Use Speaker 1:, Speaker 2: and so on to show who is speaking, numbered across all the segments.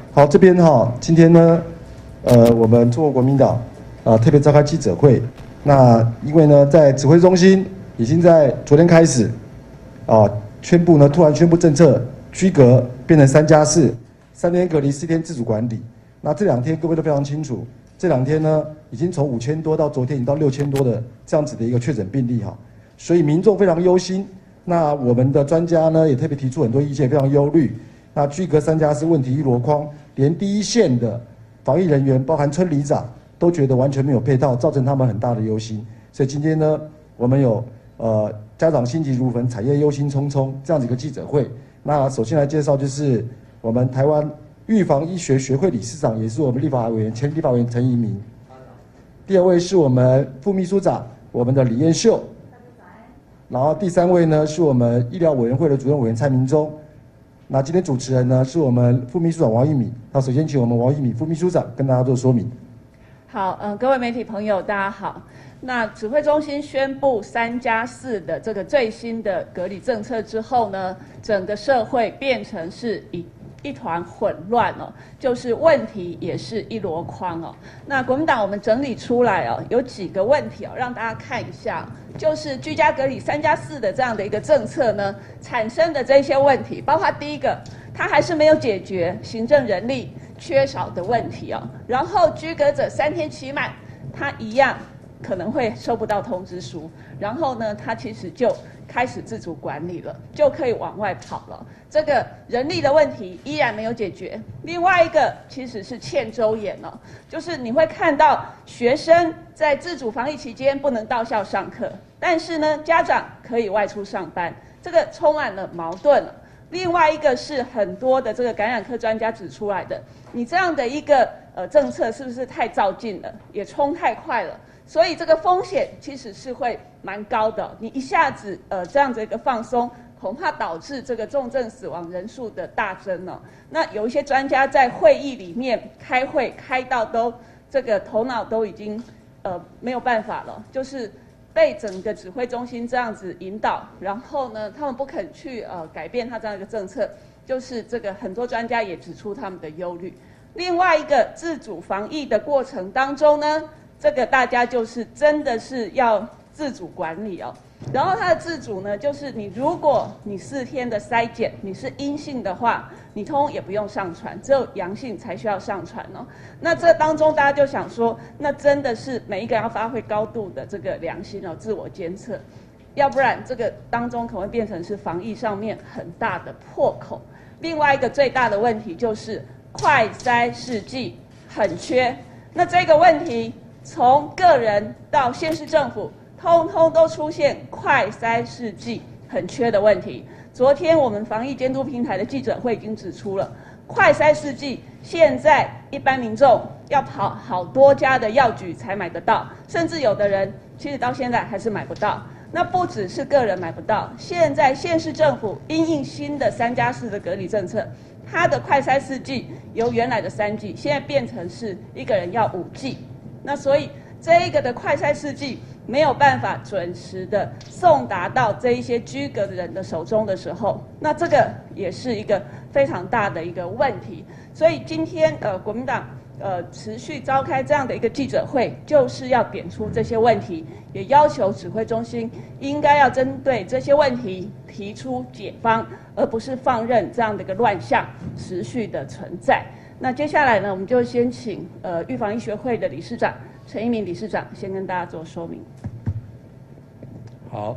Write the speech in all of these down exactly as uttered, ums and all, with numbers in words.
Speaker 1: 好，这边哈，今天呢，呃，我们中国国民党啊、呃、特别召开记者会。那因为呢，在指挥中心已经在昨天开始啊、呃、宣布呢，突然宣布政策居隔变成三加四，三天隔离，四天自主管理。那这两天各位都非常清楚，这两天呢，已经从五千多到昨天已经到六千多的这样子的一个确诊病例哈，所以民众非常忧心。那我们的专家呢也特别提出很多意见，非常忧虑。那居隔三加四问题一箩筐，连第一线的防疫人员，包含村里长，都觉得完全没有配套，造成他们很大的忧心。所以今天呢，我们有呃家长心急如焚，产业忧心忡忡这样子一个记者会。那首先来介绍就是我们台湾预防医学学会理事长，也是我们立法委员前立法委员陈怡民。第二位是我们副秘书长，我们的李彦秀。然后第三位呢是我们医疗委员会的主任委员蔡明忠。那今天主持人呢是我们副秘书长王玉敏。那首先请我们王玉敏副秘书长跟大家做说明。
Speaker 2: 好，嗯、呃，各位媒体朋友，大家好。那指挥中心宣布三加四的这个最新的隔离政策之后呢，整个社会变成是一一团混乱哦，就是问题也是一箩筐哦。那国民党我们整理出来哦，有几个问题哦，让大家看一下，就是居家隔离三加四的这样的一个政策呢，产生的这些问题，包括第一个，它还是没有解决行政人力缺少的问题哦。然后居隔者三天期满，他一样可能会收不到通知书，然后呢，他其实就开始自主管理了，就可以往外跑了。这个人力的问题依然没有解决。另外一个其实是欠周延哦，就是你会看到学生在自主防疫期间不能到校上课，但是呢，家长可以外出上班，这个充满了矛盾了。另外一个是很多的这个感染科专家指出来的，你这样的一个呃政策是不是太躁进了，也冲太快了？所以这个风险其实是会蛮高的，你一下子呃这样子一个放松，恐怕导致这个重症死亡人数的大增哦。那有一些专家在会议里面开会开到都这个头脑都已经呃没有办法了，就是被整个指挥中心这样子引导，然后呢他们不肯去呃改变他这样一个政策，就是这个很多专家也指出他们的忧虑。另外一个自主防疫的过程当中呢，这个大家就是真的是要自主管理哦。然后它的自主呢，就是你如果你四天的筛检你是阴性的话，你通通也不用上传，只有阳性才需要上传哦。那这当中大家就想说，那真的是每一个人要发挥高度的这个良心哦，自我监测，要不然这个当中可能会变成是防疫上面很大的破口。另外一个最大的问题就是快筛试剂很缺，那这个问题从个人到县市政府，通通都出现快筛试剂很缺的问题。昨天我们防疫监督平台的记者会已经指出了，快筛试剂现在一般民众要跑好多家的药局才买得到，甚至有的人其实到现在还是买不到。那不只是个人买不到，现在县市政府因应新的三加四的隔离政策，它的快筛试剂由原来的三剂，现在变成是一个人要五剂。那所以这一个的快筛试剂没有办法准时的送达到这一些居隔的人的手中的时候，那这个也是一个非常大的一个问题。所以今天呃国民党呃持续召开这样的一个记者会，就是要点出这些问题，也要求指挥中心应该要针对这些问题提出解方，而不是放任这样的一个乱象持续的存在。那接下来呢，我们就先请呃预防医学会的理事长陈怡民理事长先跟大家做说明。
Speaker 3: 好，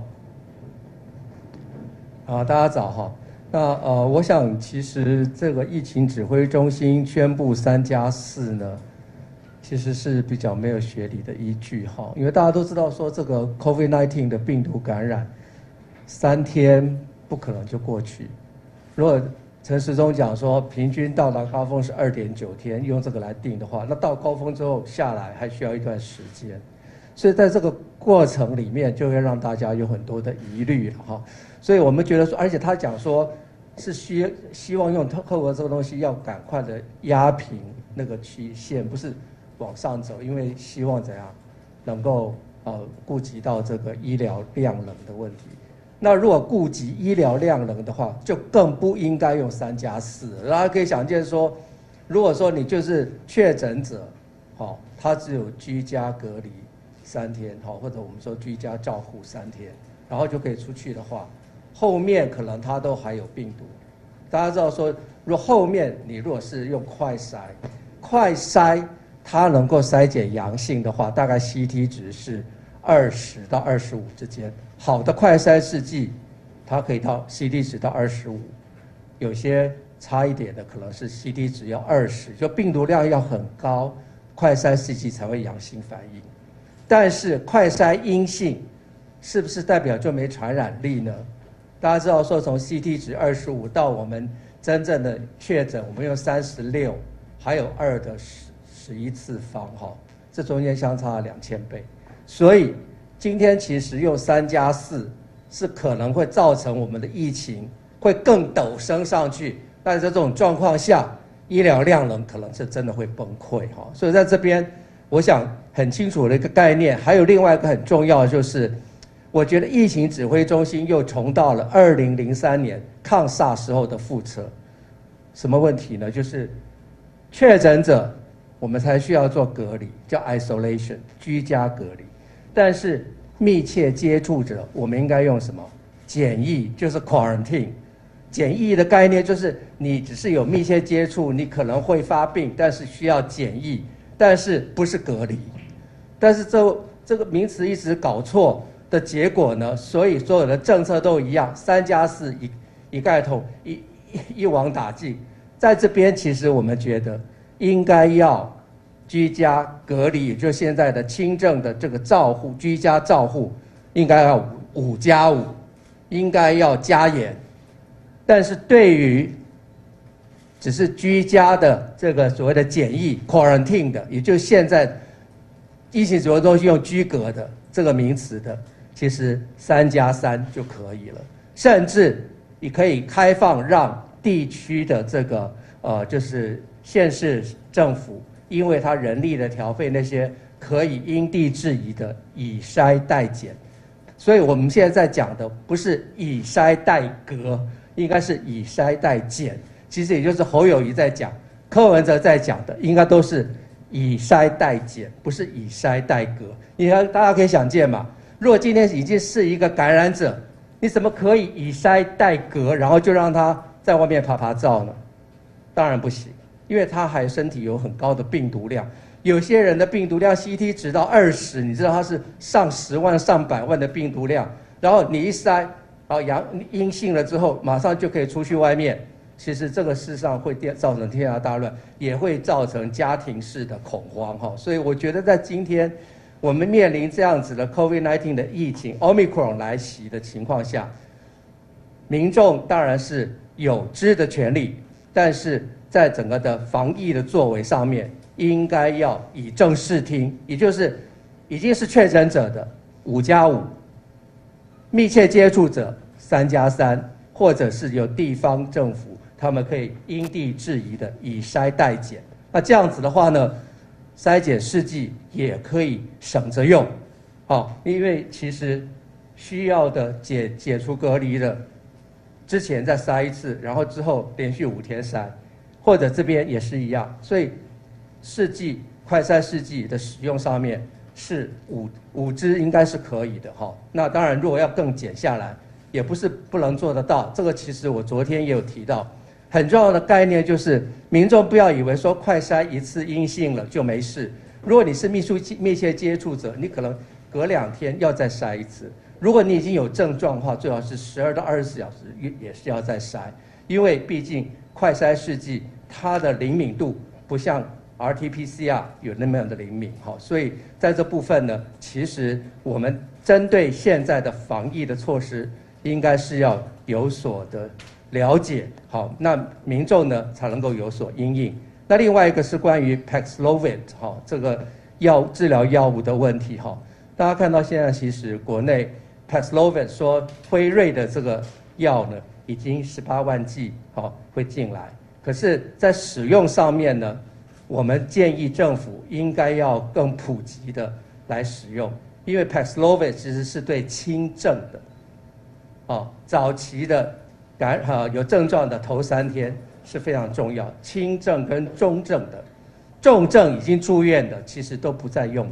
Speaker 3: 啊，大家早哈。那呃，我想其实这个疫情指挥中心宣布三加四呢，其实是比较没有学理的依据哈，因为大家都知道说这个 COVID 十九 的病毒感染三天不可能就过去，如果陈时中讲说，平均到达高峰是二点九天，用这个来定的话，那到高峰之后下来还需要一段时间，所以在这个过程里面就会让大家有很多的疑虑了哈。所以我们觉得说，而且他讲说是希希望用透过这个东西要赶快的压平那个曲线，不是往上走，因为希望怎样能够呃顾及到这个医疗量能的问题。那如果顾及医疗量能的话，就更不应该用三加四。大家可以想见说， 如果说你就是确诊者，好，他只有居家隔离三天，好，或者我们说居家照护三天，然后就可以出去的话，后面可能他都还有病毒。大家知道说，如果后面你如果是用快筛，快筛它能够筛检阳性的话，大概 C T 值是二十到二十五之间。好的快筛试剂，它可以到 C T 值到二十五，有些差一点的可能是 C T 值要二十，就病毒量要很高，快筛试剂才会阳性反应。但是快筛阴性，是不是代表就没传染力呢？大家知道说，从 C T 值二十五到我们真正的确诊，我们用三十六，还有二的十十一次方哈，这中间相差了两千倍。所以今天其实用三加四是可能会造成我们的疫情会更陡升上去，但是在这种状况下，医疗量能可能是真的会崩溃哈。所以在这边，我想很清楚的一个概念，还有另外一个很重要的就是。我觉得疫情指挥中心又重到了二零零三年抗SARS时候的覆辙。什么问题呢？就是确诊者我们才需要做隔离，叫 isolation 居家隔离。但是密切接触者我们应该用什么？检疫，就是 quarantine。检疫的概念就是你只是有密切接触，你可能会发病，但是需要检疫，但是不是隔离。但是这这个名词一直搞错。的结果呢？所以所有的政策都一样，三加四一一概统，一一一网打尽。在这边，其实我们觉得应该要居家隔离，也就是现在的轻症的这个照护，居家照护应该要五加五，应该要加严。但是对于只是居家的这个所谓的检疫 quarantine 的，也就是现在疫情指挥中心用居隔的这个名词的。其实三加三就可以了，甚至你可以开放让地区的这个呃，就是县市政府，因为它人力的调配那些可以因地制宜的以筛代检。所以我们现在在讲的不是以筛代隔，应该是以筛代检。其实也就是侯友宜在讲，柯文哲在讲的，应该都是以筛代检，不是以筛代隔。你看，大家可以想见嘛。如果今天已经是一个感染者，你怎么可以以筛代隔，然后就让他在外面爬爬照呢？当然不行，因为他还身体有很高的病毒量。有些人的病毒量 C T 值到二十，你知道他是上十万、上百万的病毒量，然后你一筛，啊阳阴性了之后，马上就可以出去外面。其实这个事实上会造成天下大乱，也会造成家庭式的恐慌哈。所以我觉得在今天。我们面临这样子的 COVID 十九 的疫情 Omicron 来袭的情况下，民众当然是有知的权利，但是在整个的防疫的作为上面，应该要以正视听，也就是已经是确诊者的五加五，密切接触者三加三，或者是有地方政府他们可以因地制宜的以筛代检。那这样子的话呢？筛检试剂也可以省着用，好，因为其实需要的解解除隔离的，之前再筛一次，然后之后连续五天筛，或者这边也是一样，所以试剂快筛试剂的使用上面是五五支应该是可以的哈。那当然，如果要更减下来，也不是不能做得到。这个其实我昨天也有提到。很重要的概念就是，民众不要以为说快筛一次阴性了就没事。如果你是密切密切接触者，你可能隔两天要再筛一次。如果你已经有症状的话，最好是十二到二十四小时也是要再筛，因为毕竟快筛试剂它的灵敏度不像 R T P C R 有那么样的灵敏，好，所以在这部分呢，其实我们针对现在的防疫的措施，应该是要有所的。了解好，那民众呢才能够有所因应。那另外一个是关于 Paxlovid 哈这个药治疗药物的问题哈，大家看到现在其实国内 Paxlovid 说辉瑞的这个药呢已经十八万剂哈会进来，可是，在使用上面呢，我们建议政府应该要更普及的来使用，因为 Paxlovid 其实是对轻症的，哦早期的。感呃有症状的头三天， 是非常重要，轻症跟中症的，重症已经住院的，其实都不再用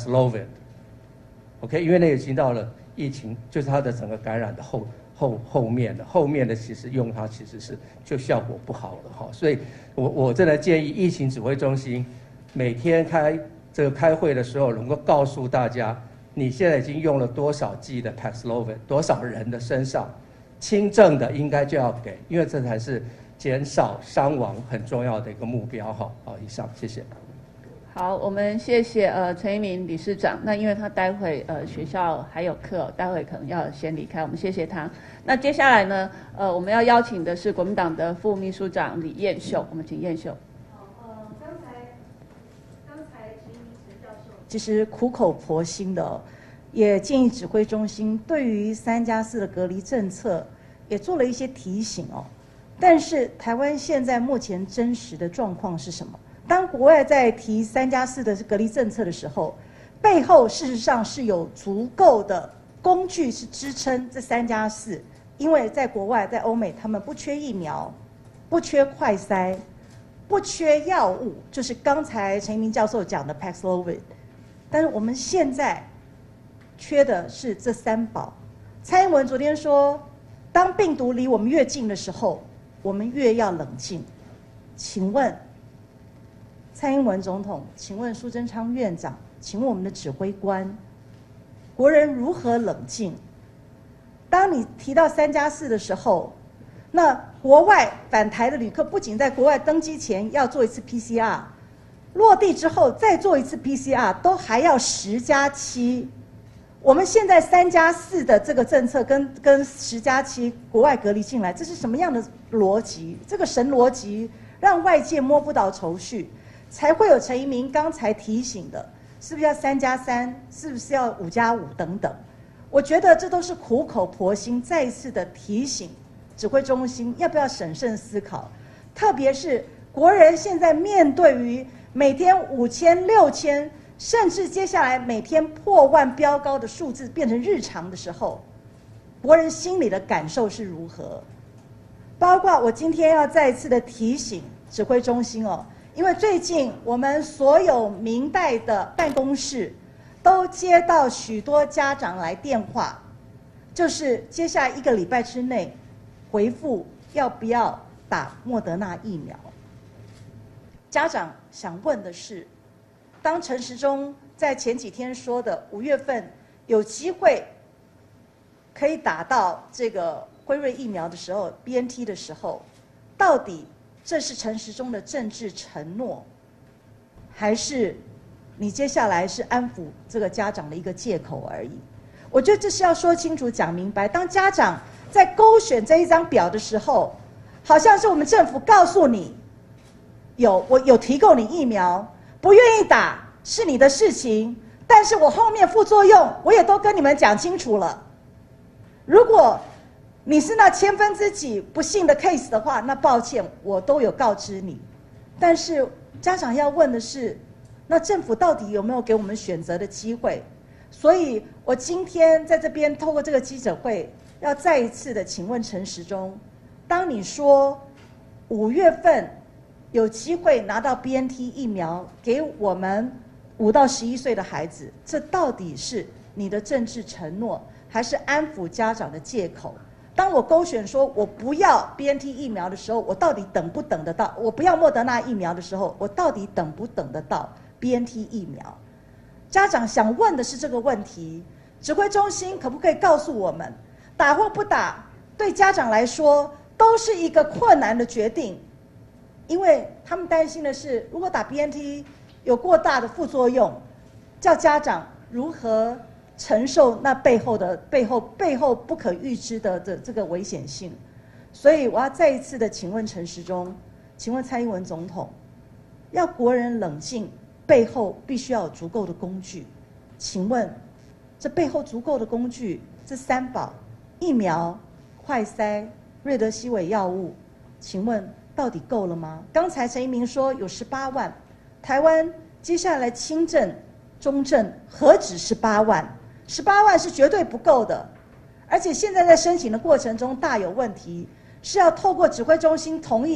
Speaker 3: Paxlovid。OK， 因为那已经到了疫情，就是它的整个感染的后后后面的，后面的其实用它其实是就效果不好了哈。所以我我真的建议疫情指挥中心每天开这个开会的时候，能够告诉大家，你现在已经用了多少剂的 Paxlovid， 多少人的身上，轻症的应该就要给，因为这才是减少伤亡很重要的一个目标哈。好，以上谢谢。
Speaker 2: 好，我们谢谢呃陈一鸣理事长。那因为他待会呃学校还有课，待会可能要先离开，我们谢谢他。那接下来呢，呃我们要邀请的是国民党的副秘书长李彦秀，我们请彦秀。
Speaker 4: 好，呃，刚才刚才陈一鸣陈教授其实苦口婆心的、哦，也建议指挥中心对于三加四的隔离政策也做了一些提醒哦。但是台湾现在目前真实的状况是什么？当国外在提三加四的隔离政策的时候，背后事实上是有足够的工具是支撑这三加四，因为在国外，在欧美，他们不缺疫苗，不缺快筛，不缺药物，就是刚才陈一鸣教授讲的 Paxlovid。但是我们现在缺的是这三宝。蔡英文昨天说，当病毒离我们越近的时候，我们越要冷静。请问？蔡英文总统，请问苏贞昌院长，请问我们的指挥官，国人如何冷静？当你提到三加四的时候，那国外返台的旅客不仅在国外登机前要做一次 P C R， 落地之后再做一次 P C R， 都还要十加七。我们现在三加四的这个政策跟跟十加七国外隔离进来，这是什么样的逻辑？这个神逻辑让外界摸不到头绪。才会有陈一鸣刚才提醒的，是不是要三加三？是不是要五加五等等？我觉得这都是苦口婆心，再一次的提醒指挥中心要不要审慎思考。特别是国人现在面对于每天五千、六千，甚至接下来每天破万飙高的数字变成日常的时候，国人心里的感受是如何？包括我今天要再一次的提醒指挥中心哦。因为最近我们所有民代的办公室都接到许多家长来电话，就是接下来一个礼拜之内回复要不要打莫德纳疫苗。家长想问的是，当陈时中在前几天说的五月份有机会可以打到这个辉瑞疫苗的时候 ，B N T 的时候，到底这是陈时中的政治承诺，还是你接下来是安抚这个家长的一个借口而已？我觉得这是要说清楚、讲明白。当家长在勾选这一张表的时候，好像是我们政府告诉你，有我有提供你疫苗，不愿意打是你的事情，但是我后面副作用我也都跟你们讲清楚了。如果你是那千分之几不幸的 case 的话，那抱歉，我都有告知你。但是家长要问的是，那政府到底有没有给我们选择的机会？所以我今天在这边透过这个记者会，要再一次的请问陈时中，当你说五月份有机会拿到 B N T 疫苗给我们五到十一岁的孩子，这到底是你的政治承诺，还是安抚家长的借口？当我勾选说我不要 B N T 疫苗的时候，我到底等不等得到？我不要莫德纳疫苗的时候，我到底等不等得到 B N T 疫苗？家长想问的是这个问题，指挥中心可不可以告诉我们，打或不打对家长来说都是一个困难的决定，因为他们担心的是，如果打 B N T 有过大的副作用，叫家长如何承受那背后的背后背后不可预知的的这个危险性。所以我要再一次的请问陈时中，请问蔡英文总统，要国人冷静，背后必须要有足够的工具。请问这背后足够的工具，这三宝疫苗、快筛、瑞德西韦药物，请问到底够了吗？刚才陈一鸣说有十八万，台湾接下来轻症、中症何止十八万？十八万是绝对不够的，而且现在在申请的过程中大有问题，是要透过指挥中心同意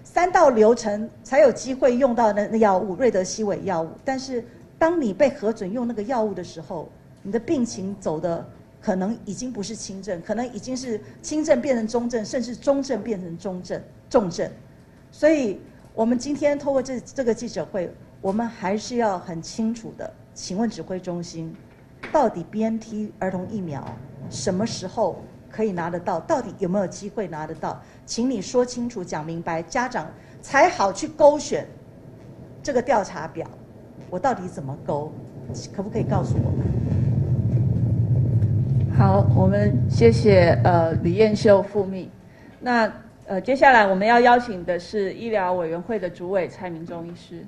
Speaker 4: 三道流程才有机会用到那那药物瑞德西韦药物。但是当你被核准用那个药物的时候，你的病情走的可能已经不是轻症，可能已经是轻症变成中症，甚至中症变成中症、重症。所以，我们今天透过这这个记者会，我们还是要很清楚的，请问指挥中心，到底 B N T 儿童疫苗什么时候可以拿得到？到底有没有机会拿得到？请你说清楚、讲明白，家长才好去勾选这个调查表。我到底怎么勾？可不可以告诉我们？
Speaker 2: 好，我们谢谢呃李燕秀副秘。那呃接下来我们要邀请的是医疗委员会的主委蔡明忠医师。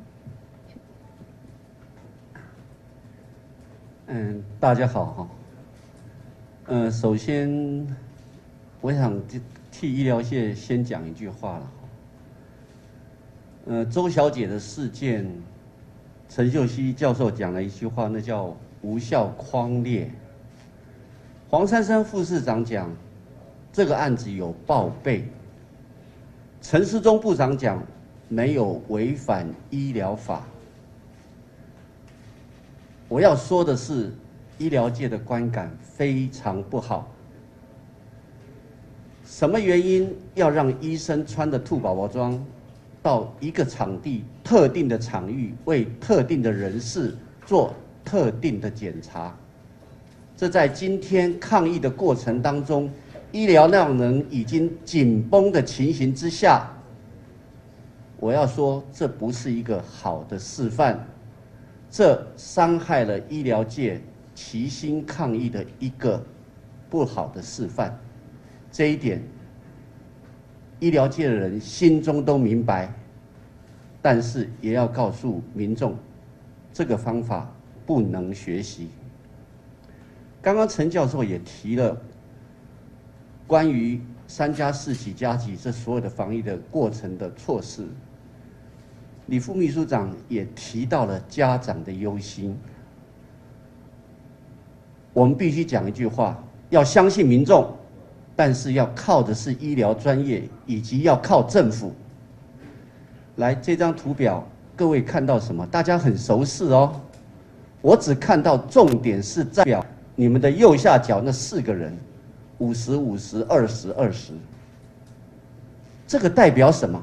Speaker 5: 嗯，大家好哈。呃，首先我想替医疗界先讲一句话了。呃，周小姐的事件，陈秀熙教授讲了一句话，那叫无效匡列。黄珊珊副市长讲，这个案子有报备。陈时中部长讲，没有违反医疗法。我要说的是，医疗界的观感非常不好。什么原因要让医生穿着兔宝宝装，到一个场地、特定的场域，为特定的人士做特定的检查？这在今天抗疫的过程当中，医疗量能已经紧绷的情形之下，我要说，这不是一个好的示范，这伤害了医疗界齐心抗疫的一个不好的示范。这一点，医疗界的人心中都明白，但是也要告诉民众，这个方法不能学习。刚刚陈教授也提了关于三加四几加几这所有的防疫的过程的措施，李副秘书长也提到了家长的忧心。我们必须讲一句话，要相信民众，但是要靠的是医疗专业，以及要靠政府。来，这张图表，各位看到什么？大家很熟悉哦。我只看到重点是代表你们的右下角那四个人，五十、五十、二十、二十。这个代表什么？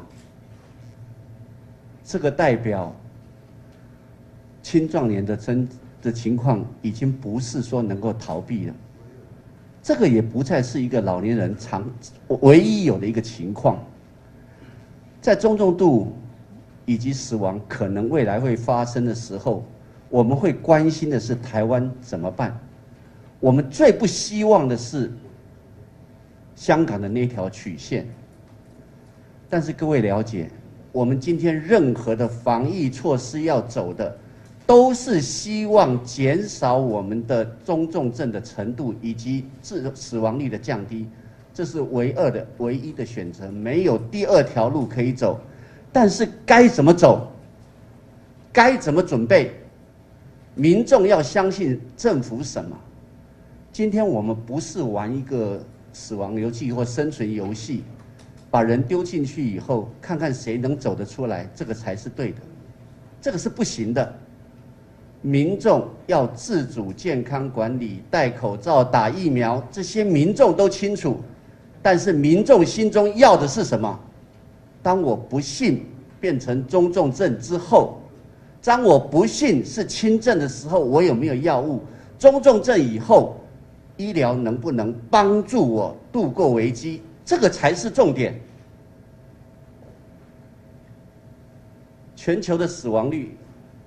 Speaker 5: 这个代表青壮年的真的情况已经不是说能够逃避了。这个也不再是一个老年人常唯一有的一个情况。在中重度以及死亡可能未来会发生的时候，我们会关心的是台湾怎么办。我们最不希望的是香港的那条曲线。但是各位了解，我们今天任何的防疫措施要走的，都是希望减少我们的中重症的程度以及致死亡率的降低，这是唯二的、唯一的选择，没有第二条路可以走。但是该怎么走，该怎么准备，民众要相信政府什么？今天我们不是玩一个死亡游戏或生存游戏，把人丢进去以后，看看谁能走得出来，这个才是对的，这个是不行的。民众要自主健康管理，戴口罩、打疫苗，这些民众都清楚。但是民众心中要的是什么？当我不幸变成中重症之后，当我不幸是轻症的时候，我有没有药物？中重症以后，医疗能不能帮助我度过危机？这个才是重点。全球的死亡率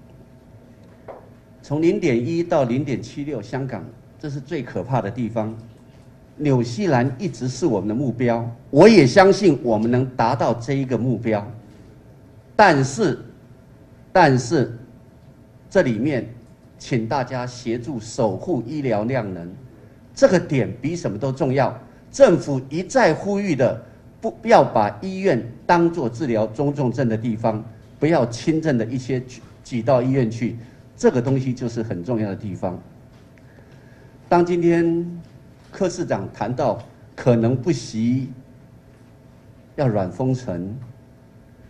Speaker 5: 从 零点一 到 零点七六， 香港这是最可怕的地方。纽西兰一直是我们的目标，我也相信我们能达到这一个目标。但是，但是这里面，请大家协助守护医疗量能，这个点比什么都重要。政府一再呼吁的，不要把医院当作治疗中重症的地方，不要轻症的一些挤到医院去，这个东西就是很重要的地方。当今天柯市长谈到可能不惜要软封城，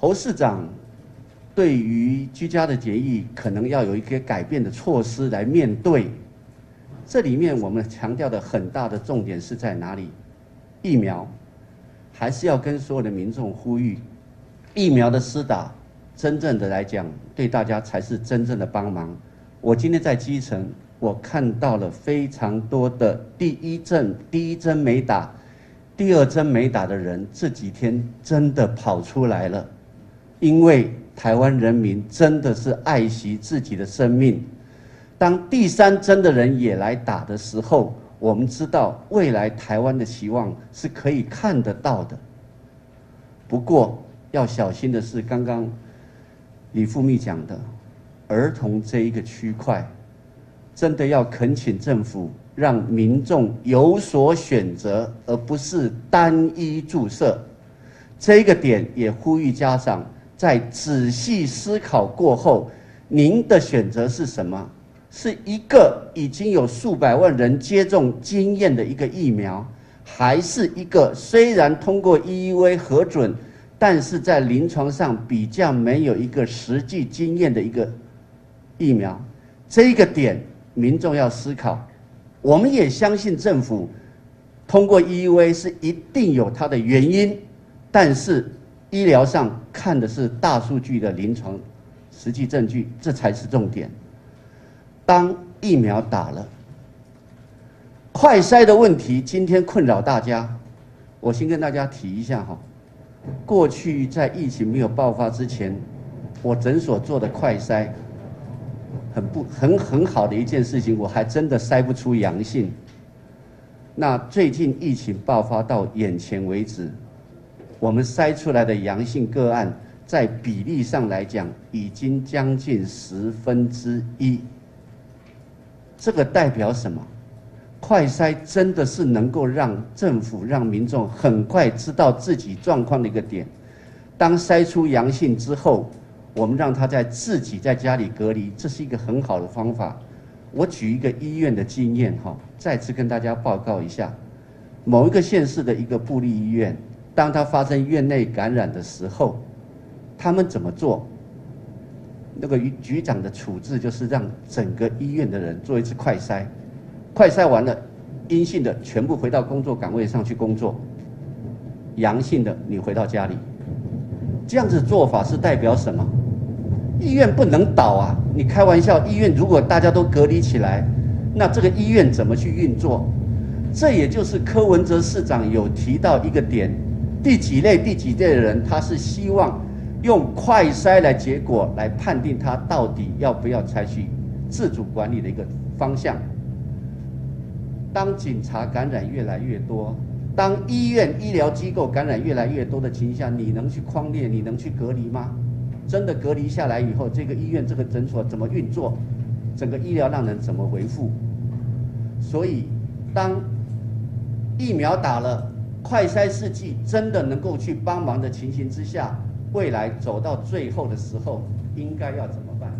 Speaker 5: 侯市长对于居家的检疫可能要有一些改变的措施来面对。这里面我们强调的很大的重点是在哪里？疫苗，还是要跟所有的民众呼吁，疫苗的施打，真正的来讲，对大家才是真正的帮忙。我今天在基层，我看到了非常多的第一针、第一针没打，第二针没打的人，这几天真的跑出来了，因为台湾人民真的是爱惜自己的生命。当第三针的人也来打的时候，我们知道未来台湾的期望是可以看得到的。不过要小心的是，刚刚李副秘讲的，儿童这一个区块，真的要恳请政府让民众有所选择，而不是单一注射。这个点也呼吁家长在仔细思考过后，您的选择是什么？是一个已经有数百万人接种经验的一个疫苗，还是一个虽然通过 E U A 核准，但是在临床上比较没有一个实际经验的一个疫苗？这个点民众要思考。我们也相信政府通过 E U A 是一定有它的原因，但是医疗上看的是大数据的临床实际证据，这才是重点。当疫苗打了，快筛的问题今天困扰大家，我先跟大家提一下哈。过去在疫情没有爆发之前，我诊所做的快筛，很不很很好的一件事情，我还真的筛不出阳性。那最近疫情爆发到眼前为止，我们筛出来的阳性个案，在比例上来讲，已经将近十分之一。这个代表什么？快筛真的是能够让政府、让民众很快知道自己状况的一个点。当筛出阳性之后，我们让他在自己在家里隔离，这是一个很好的方法。我举一个医院的经验哈，再次跟大家报告一下。某一个县市的一个部立医院，当它发生院内感染的时候，他们怎么做？那个局长的处置就是让整个医院的人做一次快筛，快筛完了，阴性的全部回到工作岗位上去工作，阳性的你回到家里。这样子做法是代表什么？医院不能倒啊！你开玩笑，医院如果大家都隔离起来，那这个医院怎么去运作？这也就是柯文哲市长有提到一个点，第几类第几类的人，他是希望用快筛来结果来判定他到底要不要采取自主管理的一个方向。当警察感染越来越多，当医院医疗机构感染越来越多的情况下，你能去匡列，你能去隔离吗？真的隔离下来以后，这个医院这个诊所怎么运作？整个医疗让人怎么恢复？所以当疫苗打了，快筛试剂真的能够去帮忙的情形之下，未来走到最后的时候，应该要怎么办？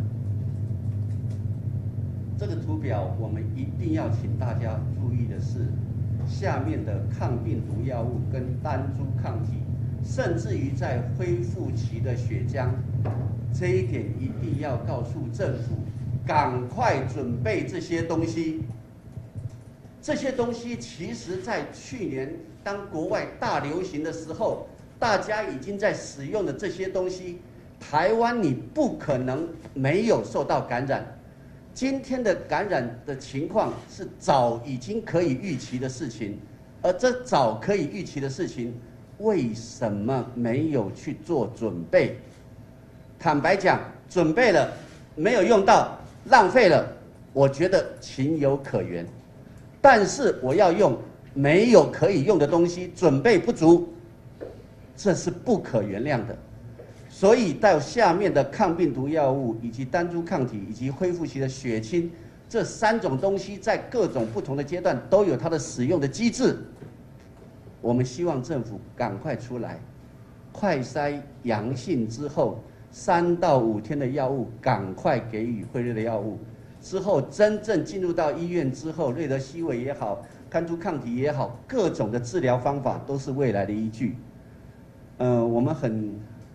Speaker 5: 这个图表我们一定要请大家注意的是，下面的抗病毒药物跟单株抗体，甚至于在恢复期的血浆，这一点一定要告诉政府，赶快准备这些东西。这些东西其实在去年当国外大流行的时候，大家已经在使用的这些东西，台湾你不可能没有受到感染。今天的感染的情况是早已经可以预期的事情，而这早可以预期的事情，为什么没有去做准备？坦白讲，准备了没有用到，浪费了，我觉得情有可原。但是我要用没有可以用的东西，准备不足，这是不可原谅的。所以到下面的抗病毒药物以及单株抗体以及恢复期的血清，这三种东西在各种不同的阶段都有它的使用的机制。我们希望政府赶快出来，快筛阳性之后三到五天的药物赶快给予辉瑞的药物，之后真正进入到医院之后，瑞德西韦也好，单株抗体也好，各种的治疗方法都是未来的依据。呃，我们很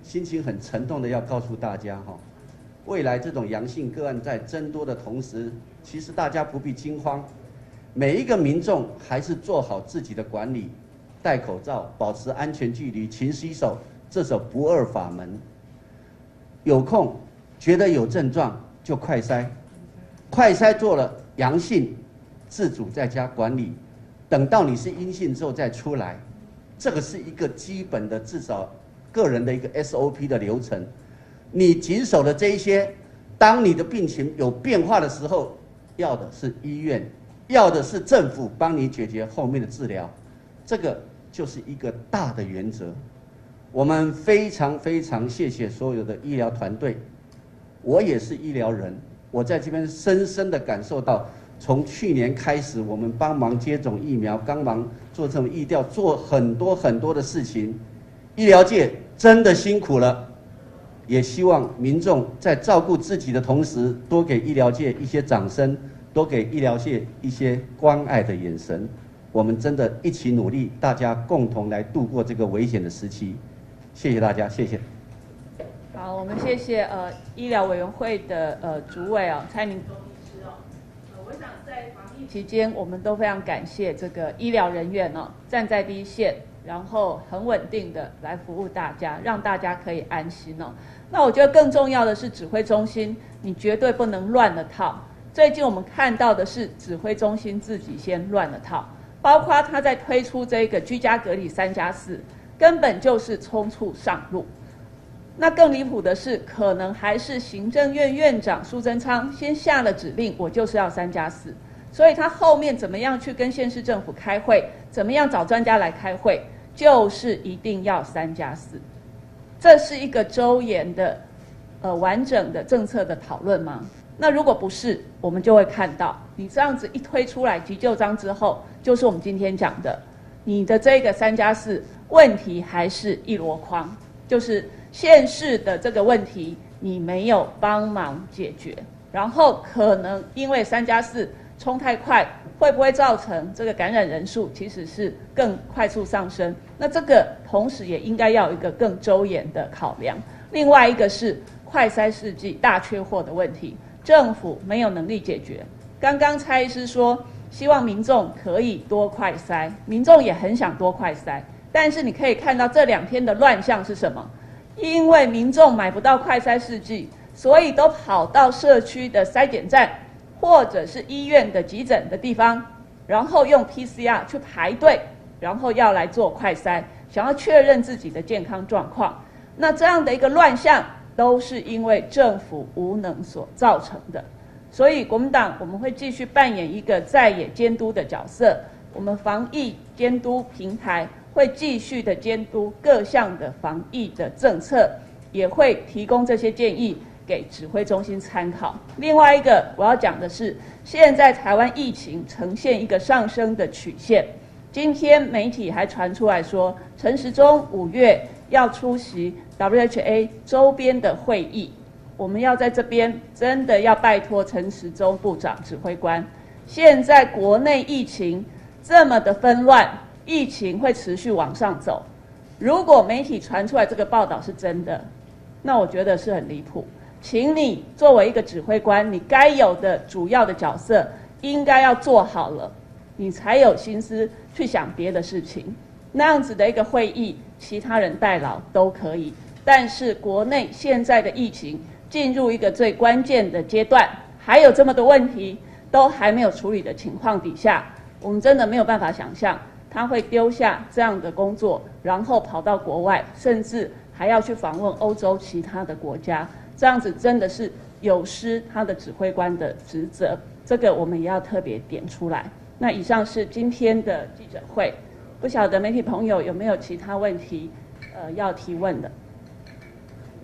Speaker 5: 心情很沉痛的要告诉大家哈，未来这种阳性个案在增多的同时，其实大家不必惊慌，每一个民众还是做好自己的管理，戴口罩，保持安全距离，勤洗手，这是不二法门。有空觉得有症状就快筛，快筛做了阳性，自主在家管理，等到你是阴性之后再出来，这个是一个基本的至少个人的一个 S O P 的流程。你谨守的这一些，当你的病情有变化的时候，要的是医院，要的是政府帮你解决后面的治疗，这个就是一个大的原则。我们非常非常谢谢所有的医疗团队，我也是医疗人，我在这边深深的感受到，从去年开始，我们帮忙接种疫苗，帮忙做这种疫调，做很多很多的事情，医疗界真的辛苦了。也希望民众在照顾自己的同时，多给医疗界一些掌声，多给医疗界一些关爱的眼神。我们真的一起努力，大家共同来度过这个危险的时期。谢谢大家，谢谢。
Speaker 2: 好，我们谢谢呃医疗委员会的呃主委啊蔡明忠医师哦。呃，我想在防疫期间，我们都非常感谢这个医疗人员哦，站在第一线，然后很稳定的来服务大家，让大家可以安心哦。那我觉得更重要的是指挥中心，你绝对不能乱了套。最近我们看到的是指挥中心自己先乱了套，包括他在推出这个居家隔离三加四，根本就是冲促上路。那更离谱的是，可能还是行政院院长苏贞昌先下了指令，我就是要三加四，所以他后面怎么样去跟县市政府开会，怎么样找专家来开会，就是一定要三加四。这是一个周延的、呃完整的政策的讨论吗？那如果不是，我们就会看到，你这样子一推出来急救章之后，就是我们今天讲的，你的这个三加四问题还是一箩筐，就是县市的这个问题你没有帮忙解决，然后可能因为三加四冲太快，会不会造成这个感染人数其实是更快速上升？那这个同时也应该要有一个更周延的考量。另外一个是快筛试剂大缺货的问题，政府没有能力解决。刚刚蔡医师说，希望民众可以多快筛，民众也很想多快筛，但是你可以看到这两天的乱象是什么？因为民众买不到快筛试剂，所以都跑到社区的筛检站，或者是医院的急诊的地方，然后用 P C R 去排队，然后要来做快筛，想要确认自己的健康状况。那这样的一个乱象，都是因为政府无能所造成的。所以国民党我们会继续扮演一个在野监督的角色，我们防疫监督平台会继续的监督各项的防疫的政策，也会提供这些建议给指挥中心参考。另外一个我要讲的是，现在台湾疫情呈现一个上升的曲线。今天媒体还传出来说，陈时中五月要出席 W H A 周边的会议，我们要在这边真的要拜托陈时中部长指挥官。现在国内疫情这么的纷乱，疫情会持续往上走。如果媒体传出来这个报道是真的，那我觉得是很离谱。请你作为一个指挥官，你该有的主要的角色应该要做好了，你才有心思去想别的事情。那样子的一个会议，其他人代劳都可以，但是国内现在的疫情进入一个最关键的阶段，还有这么多问题都还没有处理的情况底下，我们真的没有办法想象他会丢下这样的工作，然后跑到国外，甚至还要去访问欧洲其他的国家，这样子真的是有失他的指挥官的职责，这个我们也要特别点出来。那以上是今天的记者会，不晓得媒体朋友有没有其他问题呃要提问的？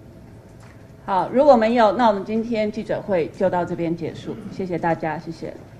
Speaker 2: 好，如果没有，那我们今天记者会就到这边结束，谢谢大家，谢谢。